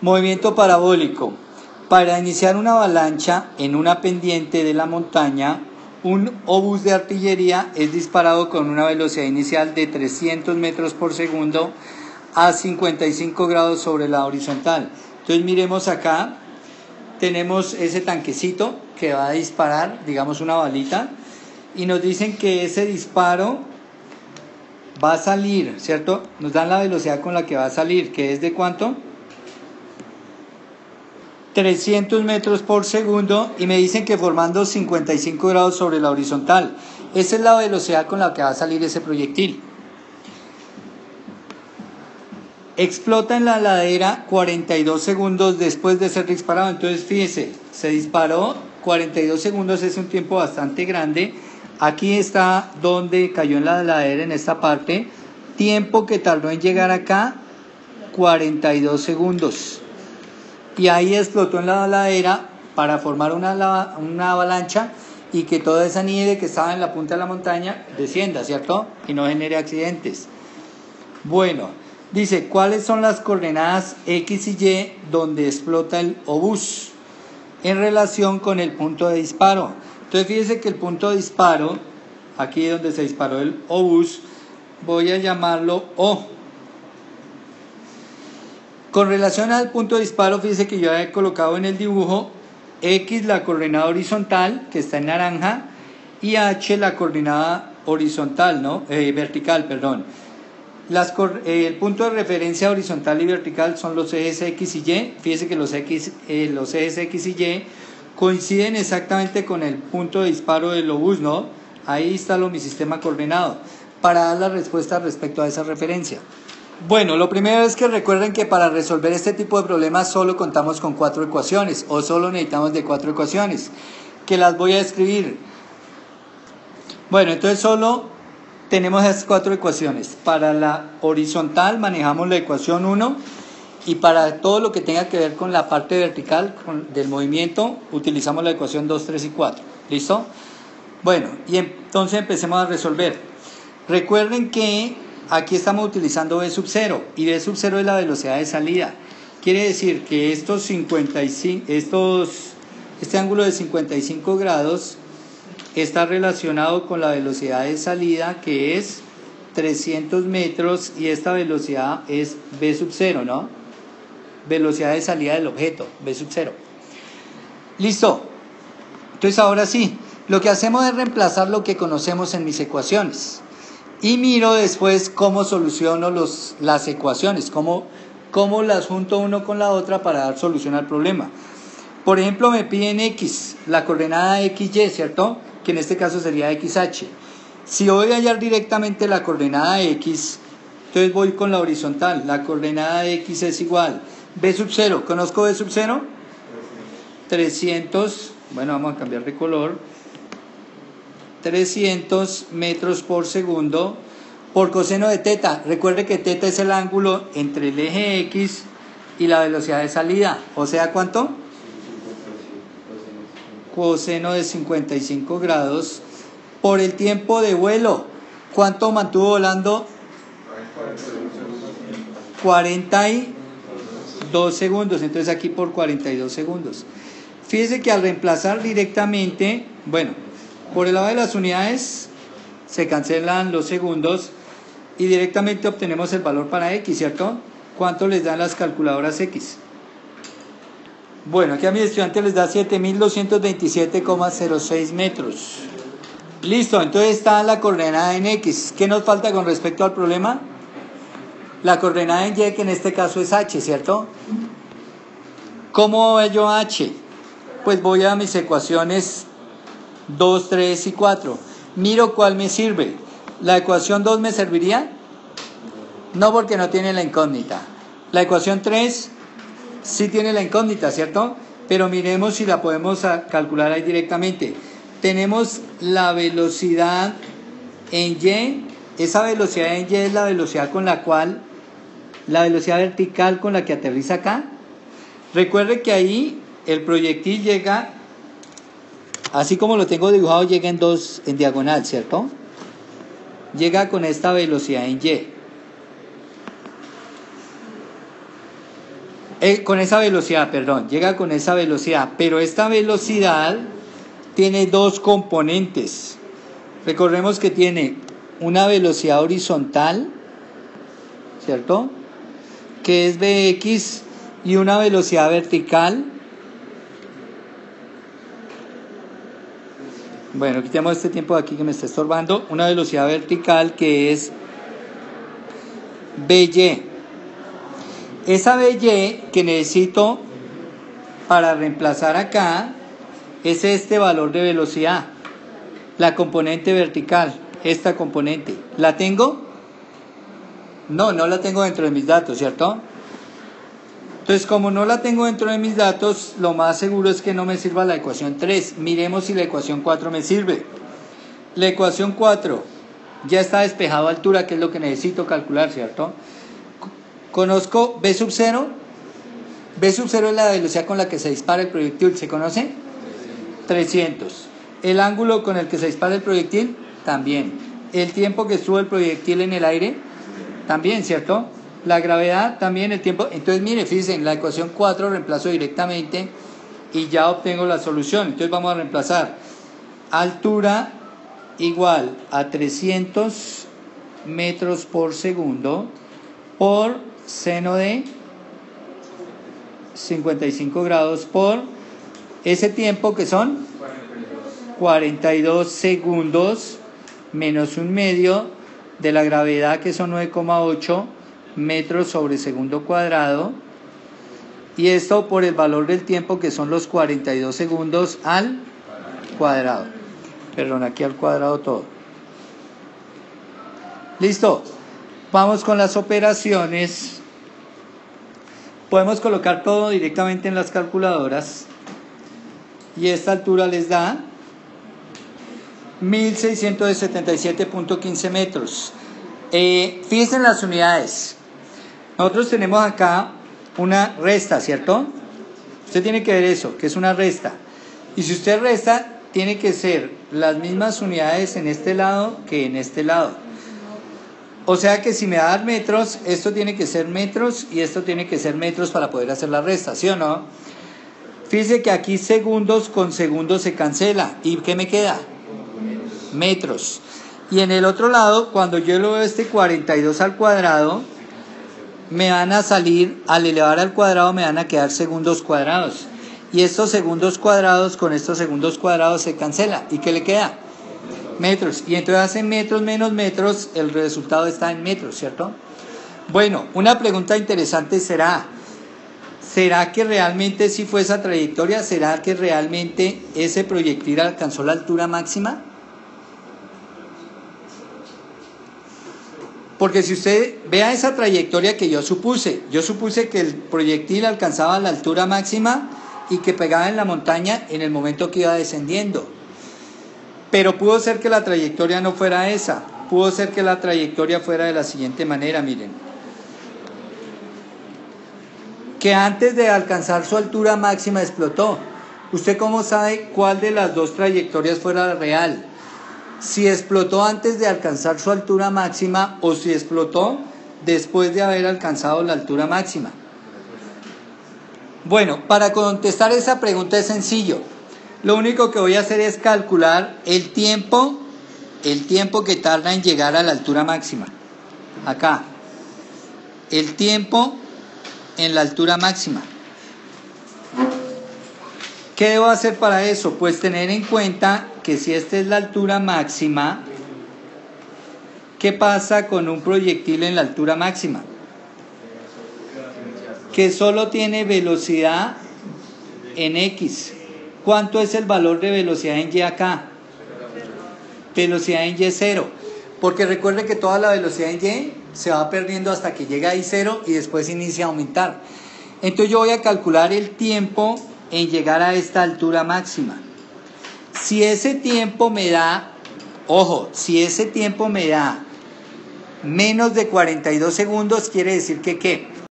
Movimiento parabólico. Para iniciar una avalancha en una pendiente de la montaña, un obús de artillería es disparado con una velocidad inicial de 300 metros por segundo a 55 grados sobre la horizontal. Entonces miremos acá, tenemos ese tanquecito que va a disparar, digamos una balita, y nos dicen que ese disparo va a salir, ¿cierto? Nos dan la velocidad con la que va a salir, que es de ¿cuánto? 300 metros por segundo, y me dicen que formando 55 grados sobre la horizontal. Esa es la velocidad con la que va a salir ese proyectil. Explota en la ladera 42 segundos después de ser disparado. Entonces fíjese, se disparó 42 segundos, es un tiempo bastante grande. Aquí está donde cayó en la ladera, en esta parte. Tiempo que tardó en llegar acá, 42 segundos. Y ahí explotó en la ladera para formar una avalancha y que toda esa nieve que estaba en la punta de la montaña descienda, ¿cierto? Y no genere accidentes. Bueno, dice, ¿cuáles son las coordenadas X y Y donde explota el obús en relación con el punto de disparo? Entonces fíjese que el punto de disparo, aquí donde se disparó el obús, voy a llamarlo O. Con relación al punto de disparo, fíjese que yo he colocado en el dibujo X la coordenada horizontal, que está en naranja, y H la coordenada horizontal, ¿no? Vertical, perdón. El punto de referencia horizontal y vertical son los ejes X y Y. Fíjese que los ejes X y Y coinciden exactamente con el punto de disparo del obús, ¿no? Ahí está mi sistema coordenado para dar la respuesta respecto a esa referencia. Bueno, lo primero es que recuerden que para resolver este tipo de problemas solo contamos con 4 ecuaciones, o solo necesitamos de 4 ecuaciones, que las voy a escribir. Bueno, entonces solo tenemos esas 4 ecuaciones. Para la horizontal manejamos la ecuación 1, y para todo lo que tenga que ver con la parte vertical del movimiento utilizamos la ecuación 2, 3 y 4. ¿Listo? Bueno, y entonces empecemos a resolver. Recuerden que aquí estamos utilizando V sub 0, y V sub 0 es la velocidad de salida. Quiere decir que este ángulo de 55 grados está relacionado con la velocidad de salida, que es 300 metros, y esta velocidad es V sub 0, ¿no? Velocidad de salida del objeto, V sub 0. Listo. Entonces ahora sí, lo que hacemos es reemplazar lo que conocemos en mis ecuaciones. Y miro después cómo soluciono las ecuaciones, cómo las junto una con la otra para dar solución al problema. Por ejemplo, me piden X, la coordenada XY, ¿cierto? Que en este caso sería XH. Si voy a hallar directamente la coordenada X, entonces voy con la horizontal. La coordenada de X es igual V sub 0. ¿Conozco V sub 0? 300, bueno, vamos a cambiar de color. 300 metros por segundo por coseno de teta. Recuerde que teta es el ángulo entre el eje X y la velocidad de salida. O sea, ¿cuánto? Coseno de 55 grados por el tiempo de vuelo. ¿Cuánto mantuvo volando? 42 segundos. Entonces aquí por 42 segundos. Fíjese que al reemplazar directamente, bueno, por el lado de las unidades se cancelan los segundos y directamente obtenemos el valor para X, ¿cierto? ¿Cuánto les dan las calculadoras X? Bueno, aquí a mis estudiantes les da 7.227,06 metros. Listo, entonces está la coordenada en X. ¿Qué nos falta con respecto al problema? La coordenada en Y, que en este caso es H, ¿cierto? ¿Cómo hallo H? Pues voy a mis ecuaciones 2, 3 y 4. Miro cuál me sirve. ¿La ecuación 2 me serviría? No, porque no tiene la incógnita. La ecuación 3 sí tiene la incógnita, ¿cierto? Pero miremos si la podemos calcular ahí directamente. Tenemos la velocidad en Y. Esa velocidad en Y es la velocidad con la cual, la velocidad vertical con la que aterriza acá. Recuerde que ahí el proyectil llega, así como lo tengo dibujado, llega en diagonal, ¿cierto? Llega con esta velocidad en Y. Con esa velocidad, perdón, llega con esa velocidad, pero esta velocidad tiene dos componentes. Recordemos que tiene una velocidad horizontal, ¿cierto? Que es Vx, y una velocidad vertical. Bueno, quitemos este tiempo de aquí que me está estorbando. Una velocidad vertical que es Vy. Esa Vy que necesito para reemplazar acá es este valor de velocidad, la componente vertical, esta componente. ¿La tengo? No la tengo dentro de mis datos, ¿cierto? Entonces, como no la tengo dentro de mis datos, lo más seguro es que no me sirva la ecuación 3. Miremos si la ecuación 4 me sirve. La ecuación 4 ya está despejado a altura, que es lo que necesito calcular, ¿cierto? Conozco B sub 0. B sub 0 es la velocidad con la que se dispara el proyectil. ¿Se conoce? 300. El ángulo con el que se dispara el proyectil, también. El tiempo que estuvo el proyectil en el aire, también, ¿cierto? La gravedad, también el tiempo. Entonces, mire, fíjense, en la ecuación 4 reemplazo directamente y ya obtengo la solución. Entonces vamos a reemplazar altura igual a 300 metros por segundo por seno de 55 grados por ese tiempo que son 42 segundos menos un medio de la gravedad, que son 9,8 metros sobre segundo cuadrado, y esto por el valor del tiempo, que son los 42 segundos al cuadrado. Perdón, aquí al cuadrado todo. Listo. Vamos con las operaciones. Podemos colocar todo directamente en las calculadoras y esta altura les da 1677.15 metros. Fíjense en las unidades. Nosotros tenemos acá una resta, ¿cierto? Usted tiene que ver eso, que es una resta. Y si usted resta, tiene que ser las mismas unidades en este lado que en este lado. O sea que si me da metros, esto tiene que ser metros y esto tiene que ser metros para poder hacer la resta, ¿sí o no? Fíjese que aquí segundos con segundos se cancela. ¿Y qué me queda? Metros. Y en el otro lado, cuando yo lo veo este 42 al cuadrado, me van a salir, al elevar al cuadrado, me van a quedar segundos cuadrados. Y estos segundos cuadrados con estos segundos cuadrados se cancela. ¿Y qué le queda? Metros. Y entonces hacen metros menos metros, el resultado está en metros, ¿cierto? Bueno, una pregunta interesante será que realmente sí fue esa trayectoria? ¿Será que realmente ese proyectil alcanzó la altura máxima? Porque si usted vea esa trayectoria que yo supuse que el proyectil alcanzaba la altura máxima y que pegaba en la montaña en el momento que iba descendiendo. Pero pudo ser que la trayectoria no fuera esa, pudo ser que la trayectoria fuera de la siguiente manera, miren. Que antes de alcanzar su altura máxima explotó. ¿Usted cómo sabe cuál de las dos trayectorias fuera real? Si explotó antes de alcanzar su altura máxima o si explotó después de haber alcanzado la altura máxima. Bueno, para contestar esa pregunta es sencillo. Lo único que voy a hacer es calcular el tiempo que tarda en llegar a la altura máxima. Acá. El tiempo en la altura máxima. ¿Qué debo hacer para eso? Pues tener en cuenta que si esta es la altura máxima, ¿qué pasa con un proyectil en la altura máxima? Que solo tiene velocidad en X. ¿Cuánto es el valor de velocidad en Y acá? Velocidad en Y 0. Porque recuerde que toda la velocidad en Y se va perdiendo hasta que llega a I0 y después inicia a aumentar. Entonces yo voy a calcular el tiempo en llegar a esta altura máxima. Si ese tiempo me da, ojo, si ese tiempo me da menos de 42 segundos, quiere decir que ¿qué?